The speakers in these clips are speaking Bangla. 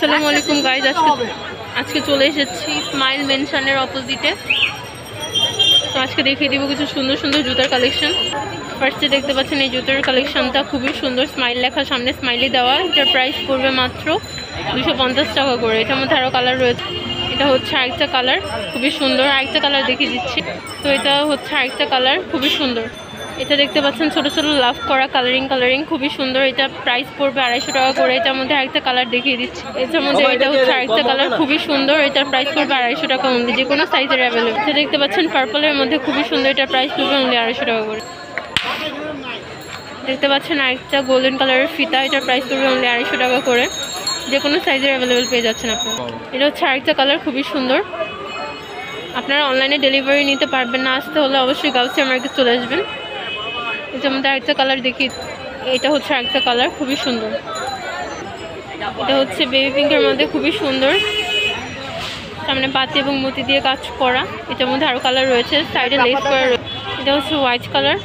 আসসালামু আলাইকুম গাইজ, আজকে চলে এসেছি স্মাইল মেনশনের অপোজিটে। তো আজকে দেখিয়ে দিব কিছু সুন্দর সুন্দর জুতার কালেকশন। ফার্স্টে দেখতে পাচ্ছেন এই জুতার কালেকশনটা খুবই সুন্দর, স্মাইল লেখা, সামনে স্মাইলি দেওয়া। এটার প্রাইস পড়বে মাত্র 250 টাকা করে। এটার মধ্যে আরও কালার রয়েছে। এটা হচ্ছে আরেকটা কালার, খুবই সুন্দর। আরেকটা কালার দেখিয়ে দিচ্ছি। তো এটা হচ্ছে আরেকটা কালার, খুবই সুন্দর। এটা দেখতে পাচ্ছেন ছোট ছোট লাভ করা কালারিং খুবই সুন্দর। এটা প্রাইস পড়বে 250 টাকা করে। এটার মধ্যে আরেকটা কালার দেখিয়ে দিচ্ছি। এটার মধ্যে এটা হচ্ছে আরেকটা কালার, খুবই সুন্দর। এটার প্রাইস পড়বে 250 টাকা অনলি, যে কোনো সাইজের অ্যাভেলেবল। এটা দেখতে পাচ্ছেন পার্পলের মধ্যে খুবই সুন্দর। এটার প্রাইস পড়বে অনলি 250 টাকা করে। দেখতে পাচ্ছেন আরেকটা গোল্ডেন কালারের ফিতা। এটার প্রাইস পড়বে অনলি 250 টাকা করে, যে কোনো সাইজের অ্যাভেলেবল পেয়ে যাচ্ছেন আপনারা। এটা হচ্ছে আরেকটা কালার, খুবই সুন্দর। আপনারা অনলাইনে ডেলিভারি নিতে পারবেন না, আসতে হলে অবশ্যই গাউসিয়া মার্কেট চলে আসবেন। এটার মধ্যে আরেকটা কালার দেখি। এটা হচ্ছে আরেকটা কালার, খুবই সুন্দর। এটা হচ্ছে বেবি পিঙ্কের মধ্যে, খুবই সুন্দর। সামনে পাতি এবং মতি দিয়ে কাজ করা। এটার মধ্যে আরও কালার রয়েছে, সাইডে লেস করা রয়েছে। এটা হচ্ছে হোয়াইট কালার।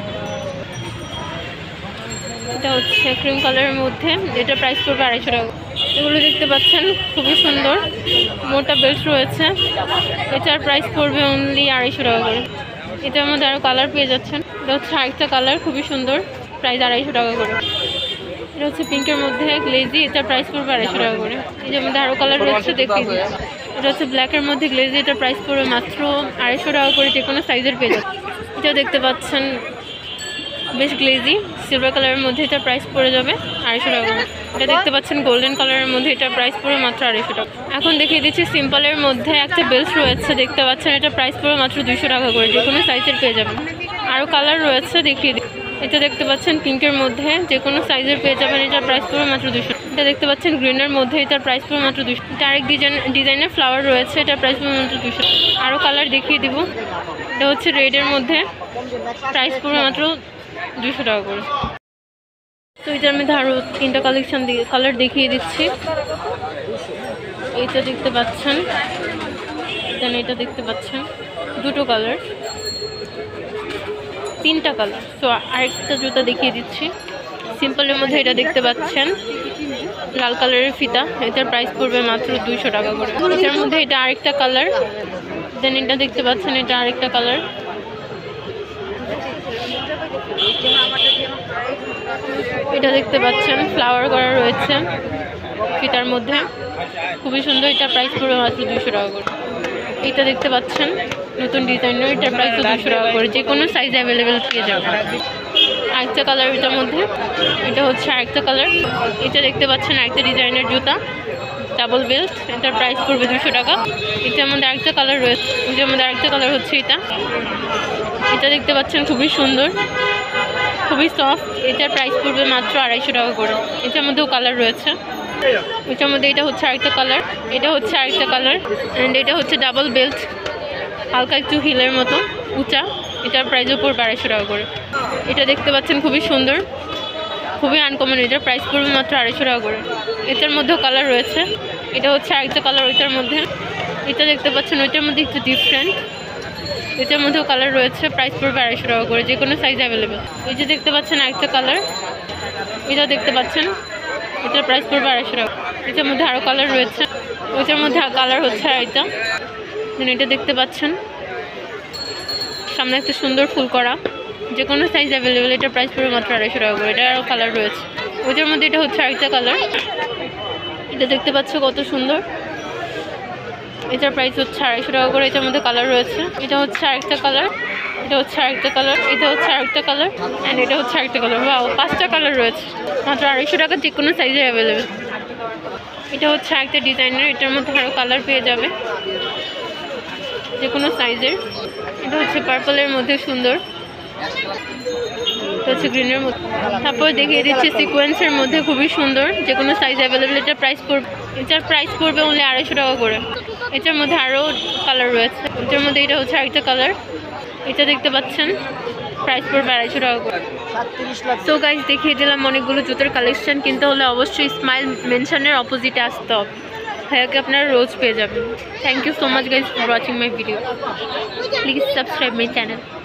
এটা হচ্ছে ক্রিম কালারের মধ্যে। এটার প্রাইস পড়বে 250 টাকা। এগুলো দেখতে পাচ্ছেন খুবই সুন্দর, মোটা বেল্ট রয়েছে। এটার প্রাইস পড়বে অনলি 250 টাকা করে। এটার মধ্যে আরও কালার পেয়ে যাচ্ছেন। এটা হচ্ছে আরেকটা কালার, খুবই সুন্দর, প্রাইস 250 টাকা করে। এটা হচ্ছে পিঙ্কের মধ্যে গ্লেজি। এটার প্রাইস পড়বে 250 টাকা করে। এটার মধ্যে আরও কালার রয়েছে, দেখি। এটা হচ্ছে ব্ল্যাকের মধ্যে গ্লেজি। এটার প্রাইস পড়বে মাত্র 250 টাকা করে, যে কোনো সাইজের পেয়ে যাচ্ছে। এটাও দেখতে পাচ্ছেন বেশ গ্লেজি, সিলভার কালারের মধ্যে। এটার প্রাইস পড়ে যাবে 250 টাকা করে। এটা দেখতে পাচ্ছেন গোল্ডেন কালারের মধ্যে। এটার প্রাইস পড়বে মাত্র 250 টাকা। এখন দেখিয়ে দিচ্ছি সিম্পলের মধ্যে একটা বেল্ট রয়েছে, দেখতে পাচ্ছেন। এটা প্রাইস পড়বে মাত্র 200 টাকা করে, যে কোনো সাইজের পেয়ে যাবেন। আরও কালার রয়েছে, দেখিয়ে দিই। এটা দেখতে পাচ্ছেন পিঙ্কের মধ্যে, যে কোনো সাইজের পেয়ে যাবেন। এটার প্রাইস পড়বে মাত্র 200। এটা দেখতে পাচ্ছেন গ্রিনের মধ্যে। এটার প্রাইস পড়বে মাত্র 200। এটা আরেক ডিজাইনের ফ্লাওয়ার রয়েছে। এটার প্রাইস পড়বে মাত্র 200। আরও কালার দেখিয়ে দিব। এটা হচ্ছে রেডের মধ্যে, প্রাইস পড়বে মাত্র 200 টাকা করে। তো এটার মধ্যে আরও 3টা কালার দেখিয়ে দিচ্ছি। এইটা দেখতে পাচ্ছেন, দেন এটা দেখতে পাচ্ছেন, দুটো কালার, 3টা কালার। তো আরেকটা জুতা দেখিয়ে দিচ্ছি সিম্পলের মধ্যে। এটা দেখতে পাচ্ছেন লাল কালারের ফিতা। এটার প্রাইস পড়বে মাত্র 200 টাকা করে। এটার মধ্যে এটা আরেকটা কালার, দেন এটা দেখতে পাচ্ছেন, এটা আরেকটা কালার। এটা দেখতে পাচ্ছেন ফ্লাওয়ার করা রয়েছে ফিতার মধ্যে, খুবই সুন্দর। এটা প্রাইস পড়বে মাত্র 200 টাকা করে। এটা দেখতে পাচ্ছেন নতুন ডিজাইনের। এটার প্রাইস 200 টাকা করে, যে কোনো সাইজ অ্যাভেলেবেল পেয়ে যাবে। আরেকটা কালার এটার মধ্যে। এটা হচ্ছে আরেকটা কালার। এটা দেখতে পাচ্ছেন আরেকটা ডিজাইনের জুতা, ডাবল বেল্ট। এটার প্রাইস পড়বে 200 টাকা। এটার মধ্যে আরেকটা কালার রয়েছে। এটার মধ্যে আরেকটা কালার হচ্ছে এটা। এটা দেখতে পাচ্ছেন খুবই সুন্দর, খুবই সফট। এটার প্রাইস পড়বে মাত্র 250 টাকা করে। এটার মধ্যেও কালার রয়েছে। এটার মধ্যে এটা হচ্ছে আরেকটা কালার। এটা হচ্ছে আরেকটা কালার। অ্যান্ড এটা হচ্ছে ডাবল বেল্ট, হালকা একটু হিলের মতো উঁচা। এটার প্রাইসও পড়বে 250 টাকা করে। এটা দেখতে পাচ্ছেন খুবই সুন্দর, খুবই আনকমন। এটার প্রাইস পড়বে মাত্র 250 টাকা করে। এটার মধ্যেও কালার রয়েছে। এটা হচ্ছে আরেকটা কালার ওইটার মধ্যে। এটা দেখতে পাচ্ছেন ওইটার মধ্যে একটু ডিফারেন্ট। এটার মধ্যেও কালার রয়েছে, প্রাইস পড়বে 250 টাকা করে, যে কোনো সাইজ অ্যাভেলেবেল। এই যে দেখতে পাচ্ছেন আরেকটা কালার। এটা দেখতে পাচ্ছেন, এটার প্রাইস পড়বে 250 টাকা। এটার মধ্যে আরও কালার রয়েছে। ওইটার মধ্যে কালার হচ্ছে আর এটা। এটা দেখতে পাচ্ছেন সামনে একটা সুন্দর ফুল করা, যে কোনো সাইজ অ্যাভেলেবেল। এটার প্রাইস পড়বে মাত্র 250 টাকা করে। এটার আরও কালার রয়েছে। ওইটার মধ্যে এটা হচ্ছে আরেকটা কালার। এটা দেখতে পাচ্ছ কত সুন্দর। এটার প্রাইস হচ্ছে 250 টাকা করে। এটার মধ্যে কালার রয়েছে। এটা হচ্ছে আরেকটা কালার। এটা হচ্ছে আরেকটা কালার। এটা হচ্ছে আরেকটা কালার। অ্যান্ড এটা হচ্ছে আরেকটা কালার। বাহ, 5টা কালার রয়েছে, মাত্র 250 টাকা, যে কোনো সাইজে অ্যাভেলেবেল। এটা হচ্ছে আরেকটা ডিজাইনের। এটার মধ্যে আরও কালার পেয়ে যাবে, যে কোনো সাইজের। এটা হচ্ছে পার্পলের মধ্যে সুন্দর। এটা হচ্ছে গ্রিনের মধ্যে। তারপর দেখিয়ে দিচ্ছি সিকোয়েন্সের মধ্যে, খুবই সুন্দর, যে কোনো সাইজ অ্যাভেলেবেল। এটার প্রাইস পড়বে অনলি 250 টাকা করে। এটার মধ্যে আরও কালার রয়েছে। এটার মধ্যে এটা হচ্ছে আরেকটা কালার। এটা দেখতে পাচ্ছেন, প্রাইস পড়বে 250 টাকা করে। তো গাইজ দেখিয়ে দিলাম অনেকগুলো জুতোর কালেকশন। কিনতে হলে অবশ্যই স্মাইল মেনশনের অপোজিটে আসতে হবে। ভাইয়াকে আপনারা রোজ পেয়ে যাবেন। Thank you so much guys for watching my video. Please subscribe my channel.